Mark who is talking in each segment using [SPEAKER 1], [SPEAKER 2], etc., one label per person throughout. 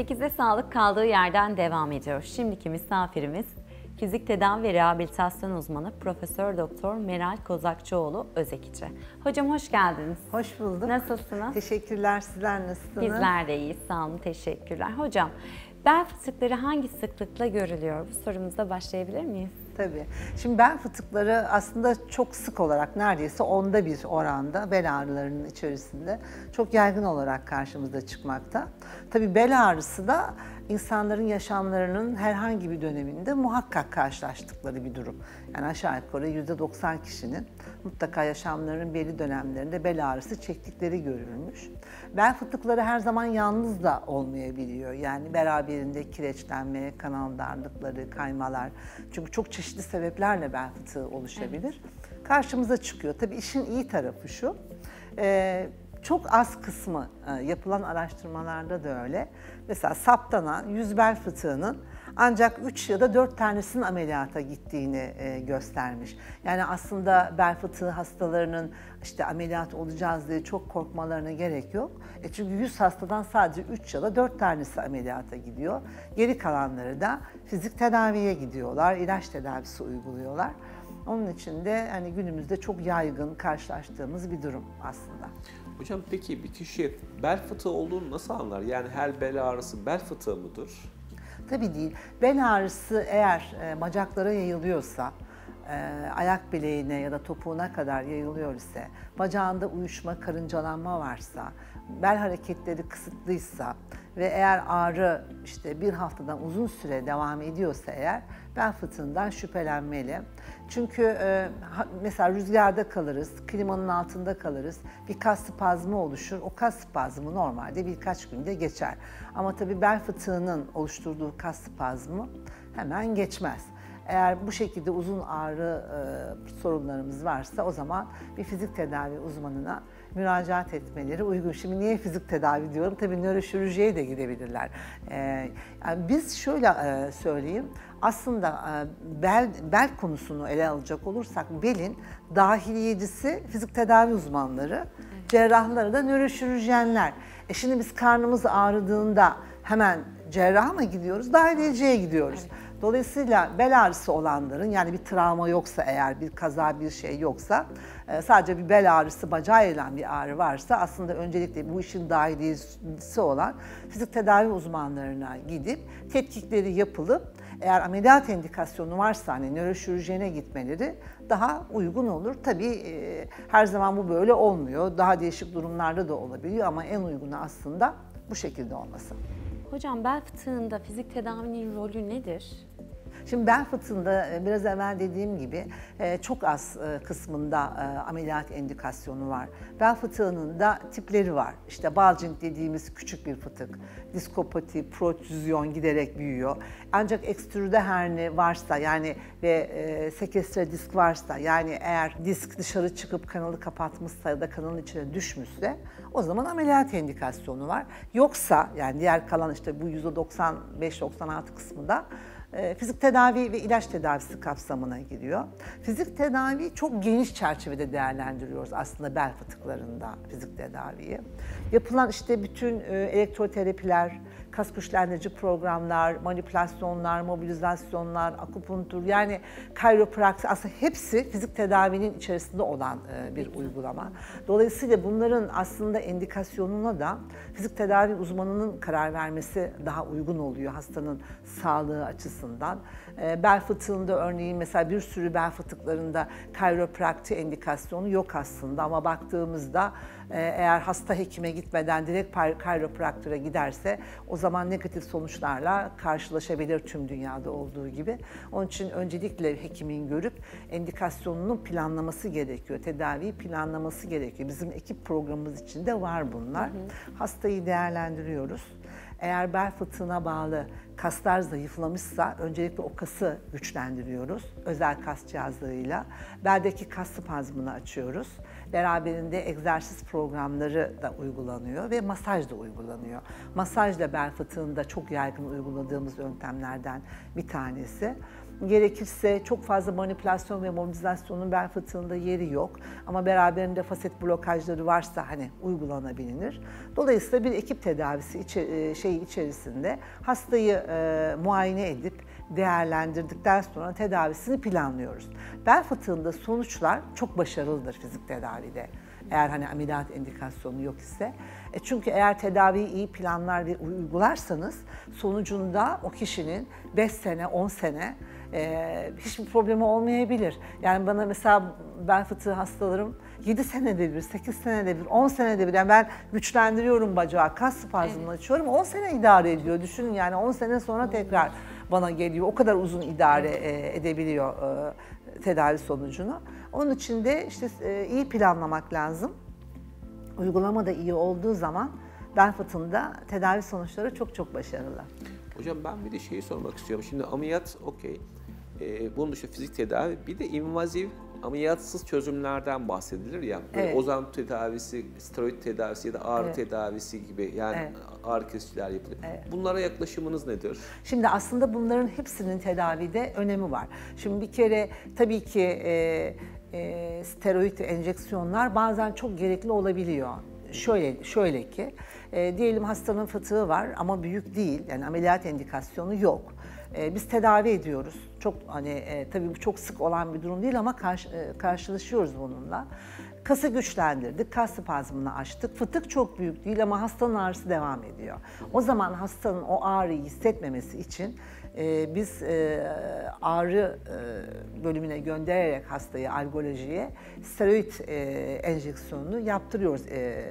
[SPEAKER 1] 8'e sağlık kaldığı yerden devam ediyor. Şimdiki misafirimiz fizik tedavi ve rehabilitasyon uzmanı Profesör Doktor Meral Kozakçıoğlu Özekici. Hocam hoş geldiniz.
[SPEAKER 2] Hoş bulduk.
[SPEAKER 1] Nasılsınız?
[SPEAKER 2] Teşekkürler. Sizler nasılsınız?
[SPEAKER 1] Bizler de iyiyiz. Sağ olun. Teşekkürler. Hocam, bel fıtıkları hangi sıklıkla görülüyor? Bu sorumuzda başlayabilir miyiz?
[SPEAKER 2] Tabii. Şimdi bel fıtıkları aslında çok sık olarak neredeyse 1/10 oranda bel ağrılarının içerisinde çok yaygın olarak karşımıza çıkmakta. Tabii bel ağrısı da insanların yaşamlarının herhangi bir döneminde muhakkak karşılaştıkları bir durum. Yani aşağı yukarı %90 kişinin mutlaka yaşamlarının belli dönemlerinde bel ağrısı çektikleri görülmüş. Bel fıtıkları her zaman yalnız da olmayabiliyor. Yani beraberinde kireçlenme, kanal darlıkları, kaymalar. Çünkü çok çeşitli sebeplerle bel fıtığı oluşabilir. Evet. Karşımıza çıkıyor. Tabii işin iyi tarafı şu. Çok az kısmı yapılan araştırmalarda da öyle. Mesela saptanan 100 bel fıtığının ancak 3 ya da 4 tanesinin ameliyata gittiğini göstermiş. Yani aslında bel fıtığı hastalarının işte ameliyat olacağız diye çok korkmalarına gerek yok. Çünkü 100 hastadan sadece 3 ya da 4 tanesi ameliyata gidiyor. Geri kalanları da fizik tedaviye gidiyorlar, ilaç tedavisi uyguluyorlar. Onun için de hani günümüzde çok yaygın karşılaştığımız bir durum aslında.
[SPEAKER 3] Hocam peki bir kişi bel fıtığı olduğunu nasıl anlar? Yani her bel ağrısı bel fıtığı mıdır?
[SPEAKER 2] Tabii değil. Bel ağrısı eğer bacaklara yayılıyorsa, ayak bileğine ya da topuğuna kadar yayılıyor ise, bacağında uyuşma, karıncalanma varsa, bel hareketleri kısıtlıysa ve eğer ağrı işte bir haftadan uzun süre devam ediyorsa eğer bel fıtığından şüphelenmeli. Çünkü mesela rüzgarda kalırız, klimanın altında kalırız, bir kas spazmı oluşur. O kas spazmı normalde birkaç günde geçer. Ama tabii bel fıtığının oluşturduğu kas spazmı hemen geçmez. Eğer bu şekilde uzun ağrı sorunlarımız varsa o zaman bir fizik tedavi uzmanına müracaat etmeleri uygun. Şimdi niye fizik tedavi diyorum? Tabii nöroşirurjiye de gidebilirler. Yani biz şöyle söyleyeyim, aslında bel konusunu ele alacak olursak belin dahiliyecisi fizik tedavi uzmanları, cerrahları da nöroşirurjenler. Şimdi biz karnımız ağrıdığında hemen cerraha mı gidiyoruz, dahiliyeciye gidiyoruz. Evet. Dolayısıyla bel ağrısı olanların, yani bir travma yoksa eğer, bir kaza, bir şey yoksa, sadece bir bel ağrısı, bacağı eğilen bir ağrı varsa aslında öncelikle bu işin dahiliyesi olan fizik tedavi uzmanlarına gidip tetkikleri yapılıp eğer ameliyat indikasyonu varsa hani nöroşirurjene gitmeleri daha uygun olur. Tabii her zaman bu böyle olmuyor. Daha değişik durumlarda da olabiliyor ama en uygunu aslında bu şekilde olması.
[SPEAKER 1] Hocam bel fıtığında fizik tedavinin rolü nedir?
[SPEAKER 2] Şimdi bel fıtığında biraz evvel dediğim gibi çok az kısmında ameliyat indikasyonu var. Bel fıtığının da tipleri var. İşte bulging dediğimiz küçük bir fıtık, diskopati, protrüzyon giderek büyüyor. Ancak ekstrüde herni varsa yani ve sekestre disk varsa, yani eğer disk dışarı çıkıp kanalı kapatmışsa ya da kanalın içine düşmüşse o zaman ameliyat indikasyonu var. Yoksa yani diğer kalan işte bu %95-96 kısmında fizik tedavi ve ilaç tedavisi kapsamına giriyor. Fizik tedavi çok geniş çerçevede değerlendiriyoruz aslında bel fıtıklarında fizik tedaviyi. Yapılan işte bütün elektroterapiler, kas güçlendirici programlar, manipülasyonlar, mobilizasyonlar, akupunktur, yani kayropraktik, aslında hepsi fizik tedavinin içerisinde olan bir uygulama. Dolayısıyla bunların aslında indikasyonuna da fizik tedavi uzmanının karar vermesi daha uygun oluyor hastanın sağlığı açısından. Bel fıtığında örneğin mesela bir sürü bel fıtıklarında kayropraktik indikasyonu yok aslında ama baktığımızda eğer hasta hekime gitmeden direkt kayropraktıra giderse o zaman negatif sonuçlarla karşılaşabilir tüm dünyada olduğu gibi. Onun için öncelikle hekimin görüp indikasyonunun planlaması gerekiyor. Tedaviyi planlaması gerekiyor. Bizim ekip programımız içinde var bunlar. Hastayı değerlendiriyoruz. Eğer bel fıtığına bağlı kaslar zayıflamışsa öncelikle o kası güçlendiriyoruz özel kas cihazlarıyla. Beldeki kas spazmını açıyoruz. Beraberinde egzersiz programları da uygulanıyor ve masaj da uygulanıyor. Masaj da bel fıtığında çok yaygın uyguladığımız yöntemlerden bir tanesi. Gerekirse çok fazla manipülasyon ve mobilizasyonun bel fıtığında yeri yok. Ama beraberinde faset blokajları varsa hani uygulanabilir. Dolayısıyla bir ekip tedavisi içerisinde hastayı muayene edip değerlendirdikten sonra tedavisini planlıyoruz. Bel fıtığında sonuçlar çok başarılıdır fizik tedavide. Eğer hani ameliyat indikasyonu yok ise. Çünkü eğer tedaviyi iyi planlar ve uygularsanız sonucunda o kişinin 5 sene, 10 sene hiçbir problemi olmayabilir. Yani bana mesela bel fıtığı hastalarım 7 senede bir, 8 senede bir, 10 senede bir. Yani ben güçlendiriyorum bacağı, kas spazmını açıyorum. 10 sene idare ediyor. Düşünün yani 10 sene sonra tekrar bana geliyor. O kadar uzun idare edebiliyor tedavi sonucunu. Onun için de işte iyi planlamak lazım. Uygulama da iyi olduğu zaman bel fıtığında tedavi sonuçları çok çok başarılı.
[SPEAKER 3] Hocam ben bir de şeyi sormak istiyorum. Şimdi ameliyat okey. Bunun dışında fizik tedavi, bir de invaziv ameliyatsız çözümlerden bahsedilir ya.
[SPEAKER 2] Evet.
[SPEAKER 3] Ozan tedavisi, steroid tedavisi ya da ağrı tedavisi gibi yani ağrı kesiciler yapılıyor. Bunlara yaklaşımınız nedir?
[SPEAKER 2] Şimdi aslında bunların hepsinin tedavide önemi var. Şimdi bir kere tabii ki steroid enjeksiyonlar bazen çok gerekli olabiliyor. Şöyle ki, diyelim hastanın fıtığı var ama büyük değil, yani ameliyat indikasyonu yok. Biz tedavi ediyoruz. Çok hani tabii bu çok sık olan bir durum değil ama karşılaşıyoruz bununla. Kası güçlendirdik, kas spazmını açtık. Fıtık çok büyük değil ama hastanın ağrısı devam ediyor. O zaman hastanın o ağrıyı hissetmemesi için biz ağrı bölümüne göndererek hastayı algolojiye steroid enjeksiyonunu yaptırıyoruz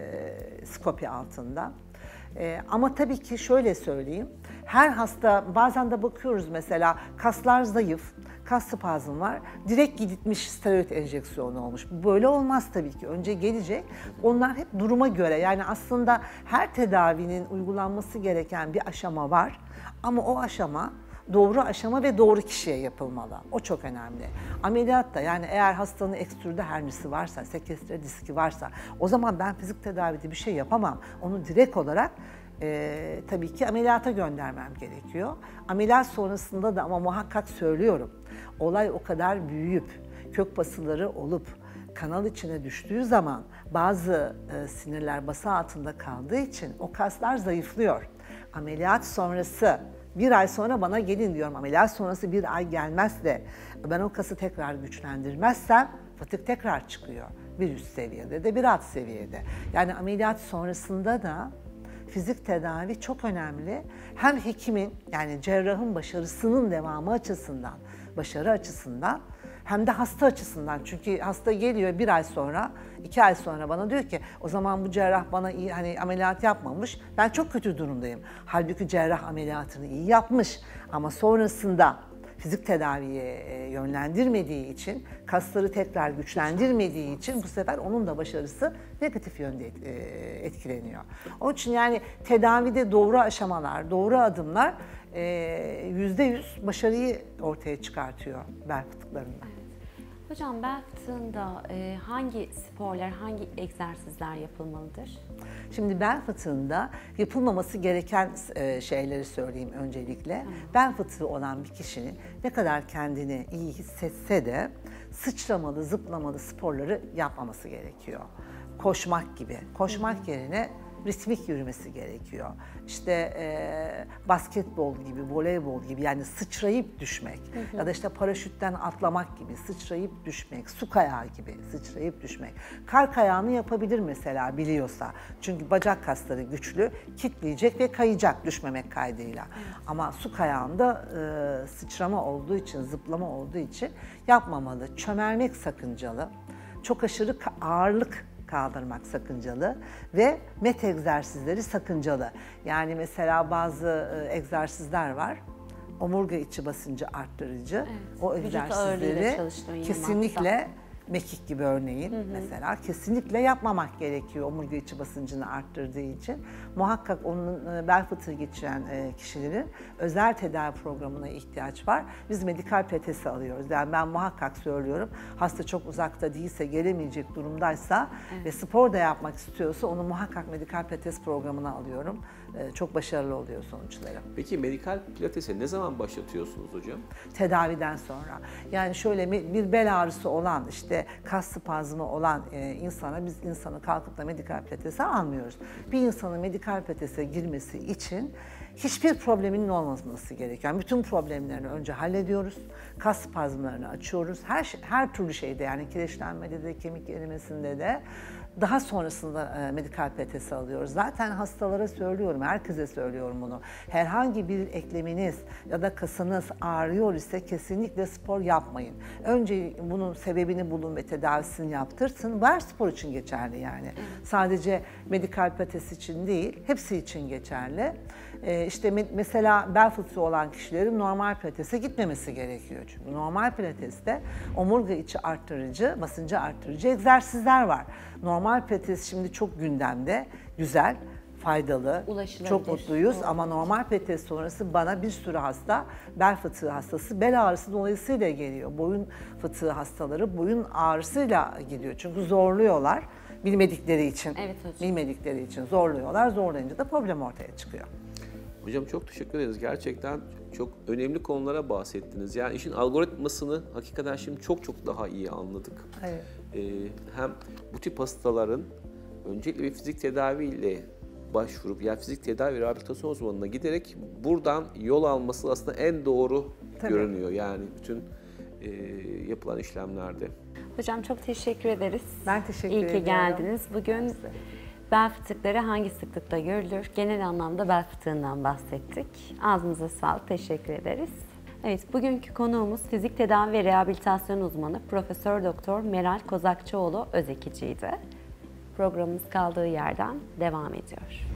[SPEAKER 2] skopi altında. Ama tabii ki şöyle söyleyeyim, her hasta bazen de bakıyoruz mesela kaslar zayıf, kas spazmı var, direkt gitmiş steroid enjeksiyonu olmuş. Böyle olmaz tabii ki. Önce gelecek. Onlar hep duruma göre, yani aslında her tedavinin uygulanması gereken bir aşama var. Ama o aşama doğru aşama ve doğru kişiye yapılmalı. O çok önemli. Ameliyatta yani eğer hastanın ekstrüde hernisi varsa, sekestre diski varsa o zaman ben fizik tedavide bir şey yapamam. Onu direkt olarak tabii ki ameliyata göndermem gerekiyor. Ameliyat sonrasında da ama muhakkak söylüyorum. Olay o kadar büyüyüp, kök basıları olup, kanal içine düştüğü zaman bazı sinirler bası altında kaldığı için o kaslar zayıflıyor. Ameliyat sonrası bir ay sonra bana gelin diyorum. Ameliyat sonrası bir ay gelmezse ben o kası tekrar güçlendirmezsem fıtık tekrar çıkıyor. Bir üst seviyede de bir alt seviyede. Yani ameliyat sonrasında da fizik tedavi çok önemli. Hem hekimin yani cerrahın başarısının devamı açısından, başarı açısından hem de hasta açısından. Çünkü hasta geliyor bir ay sonra, 2 ay sonra bana diyor ki o zaman bu cerrah bana iyi hani ameliyat yapmamış. Ben çok kötü durumdayım. Halbuki cerrah ameliyatını iyi yapmış ama sonrasında fizik tedaviye yönlendirmediği için, kasları tekrar güçlendirmediği için bu sefer onun da başarısı negatif yönde etkileniyor. Onun için yani tedavide doğru aşamalar, doğru adımlar %100 başarıyı ortaya çıkartıyor bel fıtıklarında.
[SPEAKER 1] Hocam bel fıtığında hangi sporlar, hangi egzersizler yapılmalıdır?
[SPEAKER 2] Şimdi bel fıtığında yapılmaması gereken şeyleri söyleyeyim öncelikle. Bel fıtığı olan bir kişinin ne kadar kendini iyi hissetse de sıçramalı, zıplamalı sporları yapmaması gerekiyor. Koşmak gibi. Koşmak yerine ritmik yürümesi gerekiyor. İşte basketbol gibi, voleybol gibi yani sıçrayıp düşmek ya da işte paraşütten atlamak gibi sıçrayıp düşmek, su kayağı gibi sıçrayıp düşmek. Kar kayağını yapabilir mesela biliyorsa. Çünkü bacak kasları güçlü, kitleyecek ve kayacak düşmemek kaydıyla. Ama su kayağında sıçrama olduğu için, zıplama olduğu için yapmamalı. Çömelmek sakıncalı. Çok aşırı ağırlık kaldırmak sakıncalı ve met egzersizleri sakıncalı. Yani mesela bazı egzersizler var. Omurga içi basıncı arttırıcı. Evet. O egzersizleri kesinlikle mekik gibi örneğin mesela kesinlikle yapmamak gerekiyor omurga içi basıncını arttırdığı için. Muhakkak onun bel fıtığı geçiren kişilerin özel tedavi programına ihtiyaç var. Biz medikal pilatesi alıyoruz. Yani ben muhakkak söylüyorum. Hasta çok uzakta değilse, gelemeyecek durumdaysa ve spor da yapmak istiyorsa onu muhakkak medikal pilates programına alıyorum. çok başarılı oluyor sonuçları.
[SPEAKER 3] Peki medikal pilatese ne zaman başlatıyorsunuz hocam?
[SPEAKER 2] Tedaviden sonra. Yani şöyle bir bel ağrısı olan, işte kas spazmı olan biz insanı kalkıp da medikal pilatese almıyoruz. Bir insanın medikal pilatese girmesi için hiçbir probleminin olmaması gerekiyor. Yani bütün problemlerini önce hallediyoruz. Kas spazmlarını açıyoruz. Her türlü şeyde, yani kireçlenmede de, kemik erimesinde de, daha sonrasında medikal pilatese alıyoruz. Zaten hastalara söylüyorum, herkese söylüyorum bunu. Herhangi bir ekleminiz ya da kasınız ağrıyor ise kesinlikle spor yapmayın. Önce bunun sebebini bulun ve tedavisini yaptırsın. Her spor için geçerli yani. Sadece medikal pilates için değil, hepsi için geçerli. İşte mesela bel fıtığı olan kişilerin normal pilatese gitmemesi gerekiyor. Çünkü normal pilateste omurga içi arttırıcı, basıncı arttırıcı egzersizler var. Normal pilates şimdi çok gündemde, güzel, faydalı, çok mutluyuz ama normal pilates sonrası bana bir sürü hasta, bel fıtığı hastası, bel ağrısı dolayısıyla geliyor. Boyun fıtığı hastaları boyun ağrısıyla gidiyor çünkü zorluyorlar. Bilmedikleri için, bilmedikleri için zorluyorlar. Zorlayınca da problem ortaya çıkıyor.
[SPEAKER 3] Hocam çok teşekkür ederiz. Gerçekten çok önemli konulara bahsettiniz. Yani işin algoritmasını hakikaten şimdi çok daha iyi anladık.
[SPEAKER 2] Evet.
[SPEAKER 3] Hem bu tip hastaların öncelikle bir fizik tedaviyle başvurup, yani fizik tedavi ve rehabilitasyon uzmanına giderek buradan yol alması aslında en doğru görünüyor. Yani bütün yapılan işlemlerde.
[SPEAKER 1] Hocam çok teşekkür ederiz.
[SPEAKER 2] Ben teşekkür ediyorum.
[SPEAKER 1] İyi ki geldiniz. Bugün bel fıtıkları hangi sıklıkta görülür? Genel anlamda bel fıtığından bahsettik. Ağzınıza sağlık, teşekkür ederiz. Evet, bugünkü konuğumuz fizik tedavi ve rehabilitasyon uzmanı Profesör Doktor Meral Kozakçıoğlu Özekici'ydi. Programımız kaldığı yerden devam ediyor.